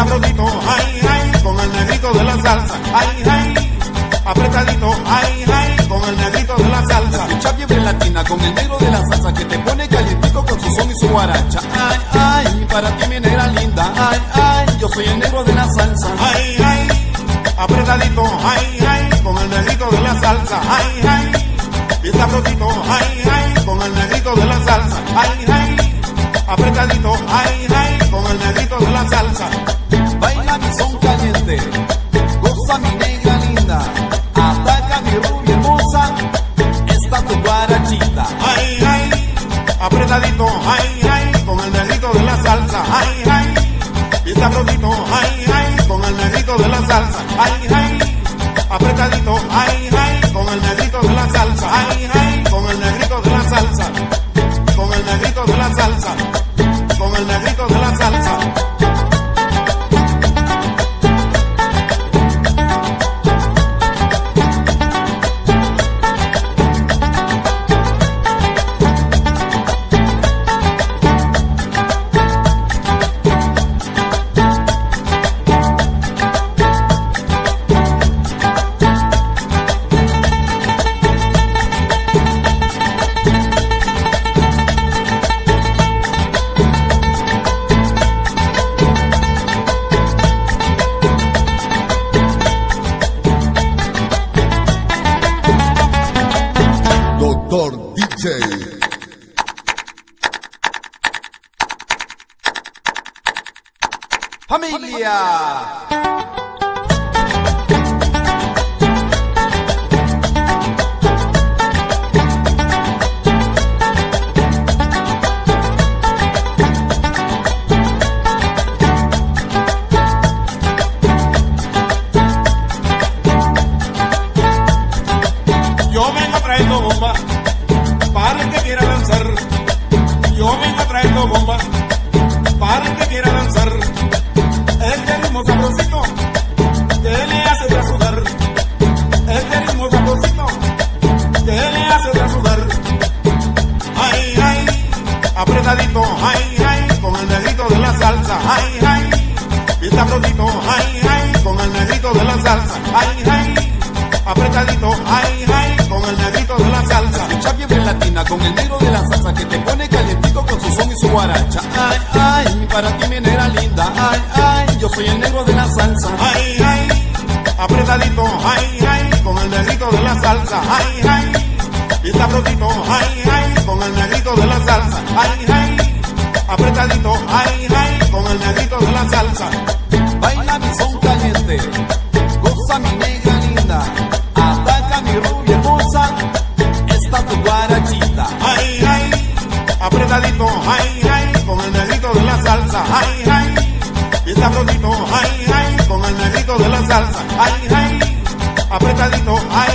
sabrosito, ay, ay, con el negrito de la salsa, ay, ay, apretadito, ay, ay, con el negrito de la salsa. Escucha fiebre latina con el negro de la salsa que te pone calientico con su son y su guaracha. Ay, ay, para ti mi negra linda, ay, ay, yo soy el negro de la salsa. Ay, ay, apretadito, ay, ay, con el negrito de la salsa, ay, ay, y sabrosito, ay, ay, con el negrito de la salsa, ay, ay, apretadito, ay, ay, con el negrito de la salsa. Baila mi son caliente, goza mi negra linda, ataca mi rubia hermosa, esta tu guarachita. Ay, ay, apretadito, ay, ay, con el negrito de la salsa, ay, ay, y sabrosito, ay, ay, con el negrito de la salsa, ay, ay, apretadito, ay, ay, con el negrito de la salsa, ay, ay, con el negrito de la salsa, con el negrito de la salsa, con el negrito de la salsa. Doctor DJ. ¡Familia! Yo vengo trayendo bomba para el que quiera danzar. Yo vengo trayendo bomba para el que quiera danzar. Este ritmo sabrosito que le hace de sudar. Este ritmo sabrosito que le hace de sudar. Ay, ay, apretadito, ay, ay, con el negrito de la salsa. Ay, ay, y sabrosito, ay, ay, con el negrito de la salsa. Ay, ay, apretadito, ay, ay, con el negrito de la salsa. Escucha fiebre latina con el negro de la salsa que te pone calientico con su son y su guaracha. Ay, ay, para ti mi negra linda, ay, ay, yo soy el negro de la salsa. Ay, ay, apretadito, ay, ay, con el negrito de la salsa. Ay, ay, y sabrosito, ay, ay, con el negrito de la salsa. Ay, ay, apretadito, ay, ay, con el negrito de la salsa. Baila mi son caliente, goza mi negra linda, ataca mi rubia hermosa, esta tu guarachita. Ay, ay, apretadito, ay, ay, con el negrito de la salsa. Ay, ay, y sabrosito, ay, ay, con el negrito de la salsa. Ay, ay, apretadito, ay.